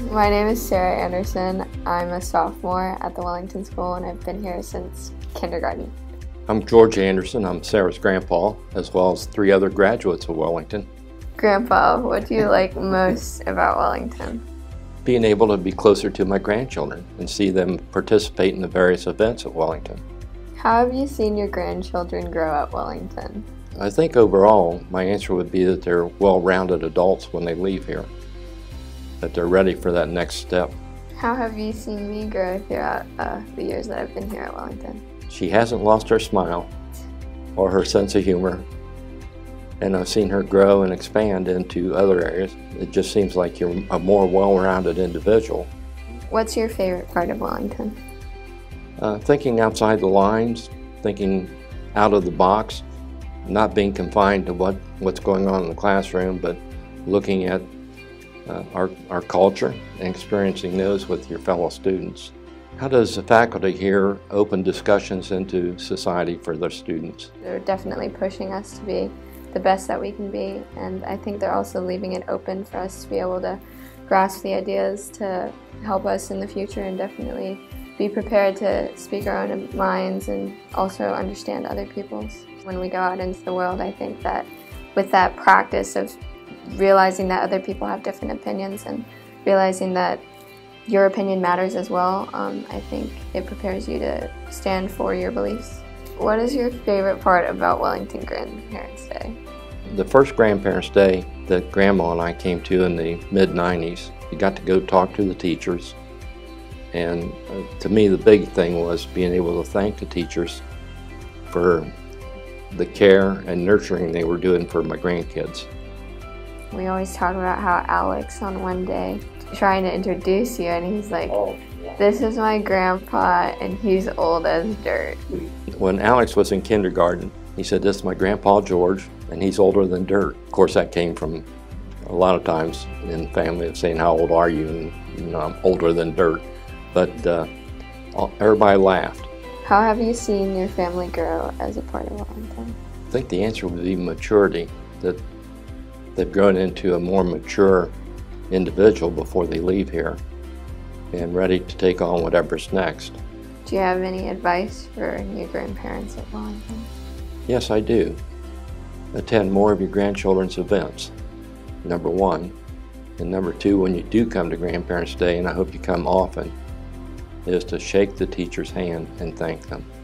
My name is Sarah Anderson. I'm a sophomore at the Wellington School and I've been here since kindergarten. I'm George Anderson. I'm Sarah's grandpa, as well as 3 other graduates of Wellington. Grandpa, what do you like most about Wellington? Being able to be closer to my grandchildren and see them participate in the various events at Wellington. How have you seen your grandchildren grow at Wellington? I think overall, my answer would be that they're well-rounded adults when they leave here, that they're ready for that next step. How have you seen me grow throughout the years that I've been here at Wellington? She hasn't lost her smile or her sense of humor, and I've seen her grow and expand into other areas. It just seems like you're a more well-rounded individual. What's your favorite part of Wellington? Thinking outside the lines, thinking out of the box, not being confined to what's going on in the classroom, but looking at our culture and experiencing those with your fellow students. How does the faculty here open discussions into society for their students? They're definitely pushing us to be the best that we can be, and I think they're also leaving it open for us to be able to grasp the ideas to help us in the future and definitely be prepared to speak our own minds and also understand other people's. When we go out into the world, I think that with that practice of realizing that other people have different opinions and realizing that your opinion matters as well, I think it prepares you to stand for your beliefs. What is your favorite part about Wellington Grandparents' Day? The first Grandparents' Day that Grandma and I came to in the mid-90s, we got to go talk to the teachers. And to me, the big thing was being able to thank the teachers for the care and nurturing they were doing for my grandkids. We always talk about how Alex on one day trying to introduce you and he's like, "This is my grandpa and he's old as dirt." When Alex was in kindergarten, he said, "This is my grandpa George and he's older than dirt." Of course, that came from a lot of times in the family of saying, "How old are you?" And I'm older than dirt. But everybody laughed. How have you seen your family grow as a part of Wellington? I think the answer would be maturity, that they've grown into a more mature individual before they leave here and ready to take on whatever's next. Do you have any advice for new grandparents at Wellington? Yes, I do. Attend more of your grandchildren's events, number 1. And number 2, when you do come to Grandparents' Day, and I hope you come often, is to shake the teacher's hand and thank them.